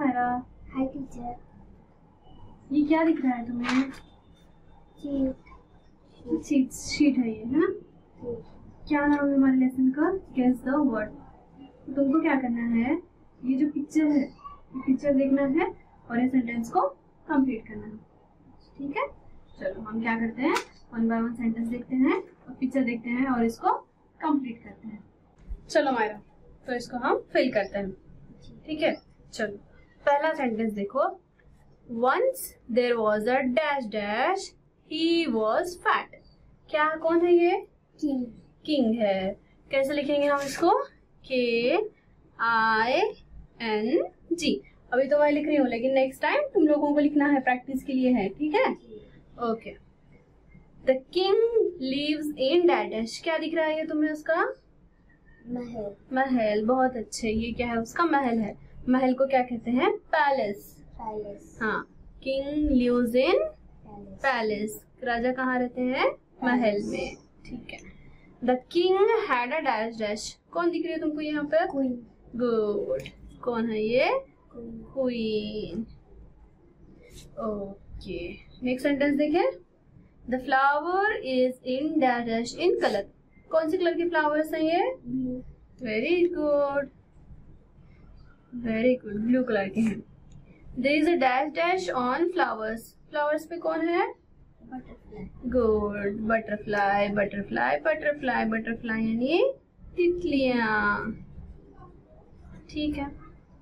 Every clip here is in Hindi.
मायरा। हाय टीचर। ये क्या दिख रहा है तुम्हें? शीट है ये, है ना? क्या नाम है हमारे लेसन का? Guess the word. तुमको क्या करना है, ये जो पिक्चर है, ये पिक्चर देखना है और ये सेंटेंस को कंप्लीट करना है। ठीक है, चलो हम क्या करते हैं, वन बाय वन सेंटेंस देखते हैं और पिक्चर देखते हैं और इसको कंप्लीट करते हैं। चलो मायरा, तो इसको हम फिल करते हैं। ठीक है, चलो पहला सेंटेंस देखो। Once there was a dash dash, he was fat। क्या, कौन है ये? किंग। किंग है। कैसे लिखेंगे हम इसको? KING। अभी तो मैं लिख रही हूँ, लेकिन नेक्स्ट टाइम तुम लोगों को लिखना है, प्रैक्टिस के लिए है। ठीक है, okay. The king lives in dash dash. क्या दिख रहा है ये तुम्हें उसका? महल। महल, बहुत अच्छे। ये क्या है? उसका महल है। महल को क्या कहते हैं? पैलेस। पैलेस। हाँ, किंग लिव्स इन पैलेस। राजा कहाँ रहते हैं? महल में। ठीक है। The king had a dash dash. कौन दिख रही है तुमको यहाँ पे? क्वीन। गुड। कौन है ये? क्वीन। ओके, नेक्स्ट सेंटेंस देखें। The flower is in dash dash in colour. कौन सी कलर के फ्लावर्स हैं ये? Blue. Very good, very good, blue colour के हैं। There is a dash dash on flowers. Flowers पे कौन है? Butterfly. Good, butterfly butterfly butterfly butterfly यानी तितलियां। ठीक है।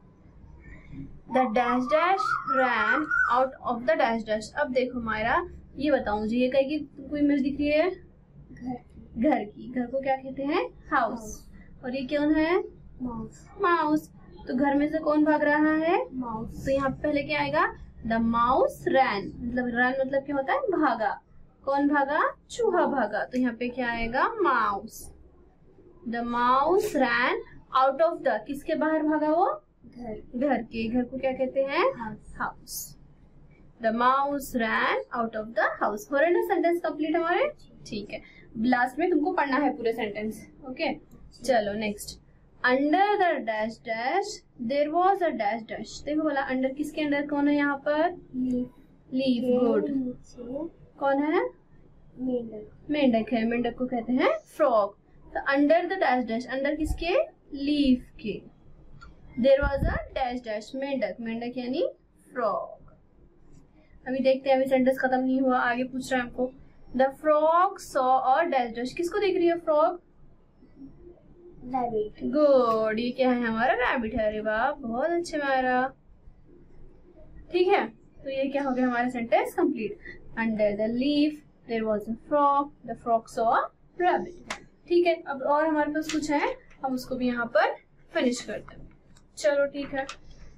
The dash dash ran out of the dash dash. अब देखो मायरा, ये बताओ मुझे, ये कहीं की तुमको इमेज दिख रही है? घर की। घर को क्या कहते हैं? हाउस। और ये कौन है? माउस। माउस। तो घर में से कौन भाग रहा है? माउस। तो यहाँ पे पहले क्या आएगा? The mouse ran. मतलब रैन मतलब क्या होता है? भागा। कौन भागा? चूहा भागा। तो यहाँ पे क्या आएगा? Mouse. The mouse ran out of the. किसके बाहर भागा वो? घर। घर के। घर को क्या कहते हैं? House. The mouse ran out of the house. हो रहा है ना सेंटेंस कंप्लीट हमारे? ठीक है, लास्ट में तुमको पढ़ना है पूरे सेंटेंस। ओके, चलो next. Under the dash dash there was a dash dash. देखो बोला अंडर, किसके अंडर कौन है यहाँ पर? लीफ। गुड। कौन है? मेंढक। मेंढक है। मेंढक को कहते हैं फ्रॉग। तो under the dash dash, under किसके? लीफ के। There was a dash dash, मेंढक। मेंढक यानी फ्रॉग। अभी देखते हैं, अभी सेंटेंस खत्म नहीं हुआ, आगे पूछ रहा है हमको। The frog saw a dash dash. किसको देख रही है फ्रॉग? रैबिट। गुड। ये क्या है? हमारा रैबिट है। अरे वाह, बहुत अच्छे मायरा। ठीक है, तो ये क्या हो गया हमारा sentence complete. Under the leaf there was a frog, the frog saw a rabbit. ठीक है, अब और हमारे पास कुछ है, हम उसको भी यहाँ पर फिनिश करते हैं। चलो ठीक है,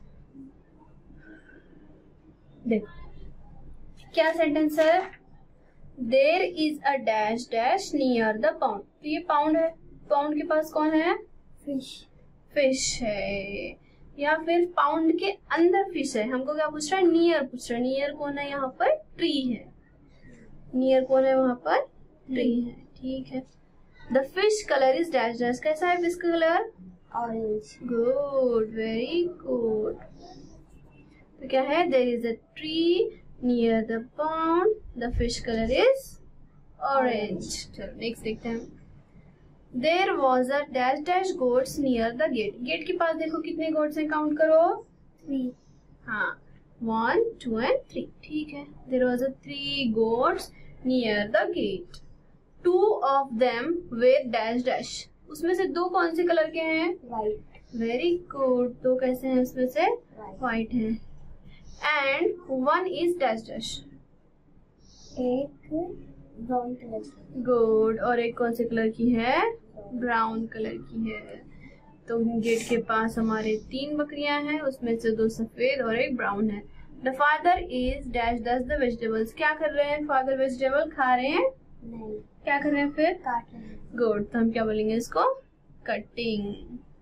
देखो क्या सेंटेंस है। There is a dash dash near the pound. तो ये पाउंड है, पाउंड के पास कौन है? फिश। फिश है, या फिर पाउंड के अंदर फिश है। हमको क्या पूछ रहा है? नियर पूछ रहा है। नियर कौन है यहाँ पर? ट्री है। नियर कौन है वहां पर? ट्री है। ठीक है। The fish colour is dash dash. कैसा है फिश का colour? Orange. Good, very good. तो क्या है? There is a tree near the pound, the fish colour is orange. चलो नेक्स्ट देखते हैं। There was a dash dash goats near the gate. Gate के पास देखो कितने गोट्स हैं, काउंट करो। 3। हाँ, 1 2 एंड 3। ठीक है। There was a 3 goats near the gate. 2 of them with dash dash. उसमें से 2 कौन से कलर के हैं? व्हाइट। Very good. 2 कैसे हैं उसमें से? व्हाइट है। And 1 is dash dash. एक ब्राउन कलर की। गुड। और एक कौन से कलर की है? ब्राउन कलर की है। तो गेट के पास हमारे 3 बकरियां हैं, उसमें से 2 सफेद और एक ब्राउन है। The father is dash dash the vegetables. क्या कर रहे हैं फादर? वेजिटेबल खा रहे हैं? नहीं। क्या कर रहे हैं फिर? काट रहे हैं। गुड। तो हम क्या बोलेंगे इसको? कटिंग।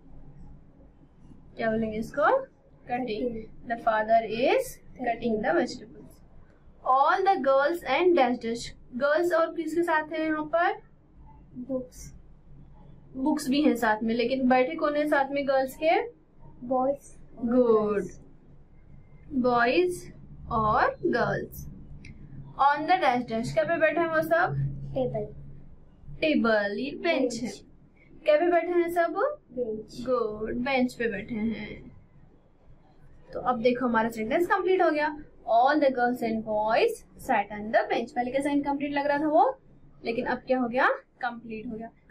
क्या बोलेंगे इसको? Cutting. The father is cutting the vegetables. All the girls and dash dash. Girls और किसके साथ है यहाँ पर? बुक्स। बुक्स भी हैं साथ में, लेकिन बैठे कौन है साथ में गर्ल्स के? बॉयज। गुड। बॉयज और girls. On the dash dash, क्या पे बैठे हैं वो सब? टेबल। टेबल, ये बेंच है। क्या पे बैठे हैं सब? बेंच। गुड, बेंच पे बैठे हैं। तो अब देखो हमारा सेंटेंस कंप्लीट हो गया। All the girls and boys sat on the bench. पहले कैसा इनकम्प्लीट लग रहा था वो, लेकिन अब क्या हो गया? कंप्लीट हो गया।